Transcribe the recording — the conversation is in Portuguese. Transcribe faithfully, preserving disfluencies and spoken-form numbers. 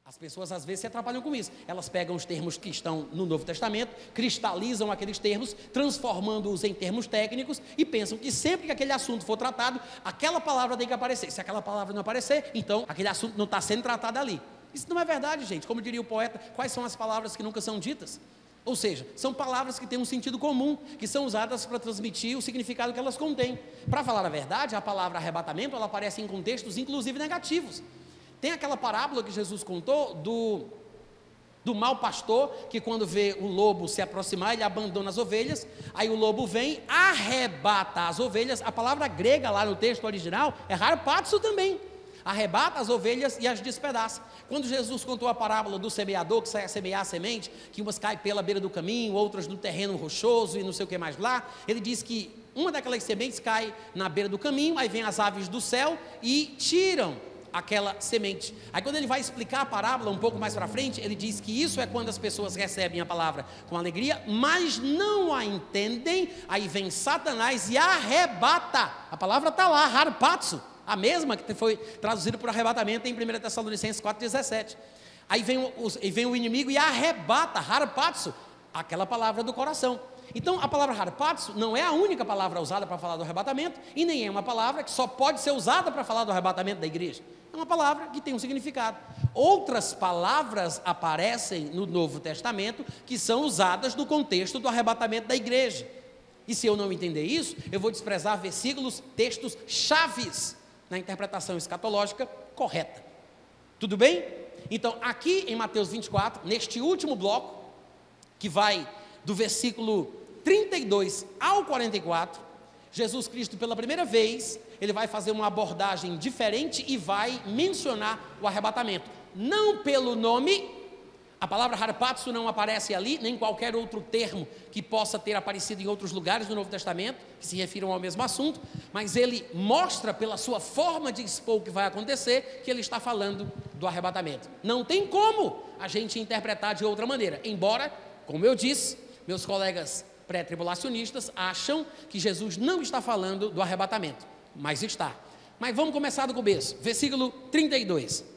As pessoas às vezes se atrapalham com isso. Elas pegam os termos que estão no Novo Testamento, cristalizam aqueles termos, transformando-os em termos técnicos e pensam que sempre que aquele assunto for tratado, aquela palavra tem que aparecer. Se aquela palavra não aparecer, então aquele assunto não está sendo tratado ali. Isso não é verdade, gente. Como diria o poeta, quais são as palavras que nunca são ditas? Ou seja, são palavras que têm um sentido comum, que são usadas para transmitir o significado que elas contêm. Para falar a verdade, a palavra arrebatamento, ela aparece em contextos inclusive negativos. Tem aquela parábola que Jesus contou do, do mau pastor, que quando vê o lobo se aproximar, ele abandona as ovelhas, aí o lobo vem, arrebata as ovelhas. A palavra grega lá no texto original é harpazo também. Arrebata as ovelhas e as despedaça. Quando Jesus contou a parábola do semeador que sai a semear a semente, que umas caem pela beira do caminho, outras no terreno rochoso e não sei o que mais lá, ele diz que uma daquelas sementes cai na beira do caminho, aí vem as aves do céu e tiram aquela semente. Aí quando ele vai explicar a parábola um pouco mais para frente, ele diz que isso é quando as pessoas recebem a palavra com alegria, mas não a entendem, aí vem Satanás e arrebata. A palavra está lá, harpazo, a mesma que foi traduzida por arrebatamento em primeira Tessalonicenses quatro, dezessete. Aí vem o, vem o inimigo e arrebata, harpazo, aquela palavra do coração. Então a palavra harpazo não é a única palavra usada para falar do arrebatamento, e nem é uma palavra que só pode ser usada para falar do arrebatamento da igreja. É uma palavra que tem um significado. Outras palavras aparecem no Novo Testamento que são usadas no contexto do arrebatamento da igreja. E se eu não entender isso, eu vou desprezar versículos, textos chaves na interpretação escatológica correta. Tudo bem? Então aqui em Mateus vinte e quatro, neste último bloco, que vai do versículo trinta e dois ao quarenta e quatro, Jesus Cristo pela primeira vez, ele vai fazer uma abordagem diferente e vai mencionar o arrebatamento, não pelo nome. A palavra harpazo não aparece ali, nem qualquer outro termo que possa ter aparecido em outros lugares do Novo Testamento, que se refiram ao mesmo assunto, mas ele mostra pela sua forma de expor o que vai acontecer, que ele está falando do arrebatamento. Não tem como a gente interpretar de outra maneira, embora, como eu disse, meus colegas pré-tribulacionistas acham que Jesus não está falando do arrebatamento, mas está. Mas vamos começar do começo, versículo trinta e dois.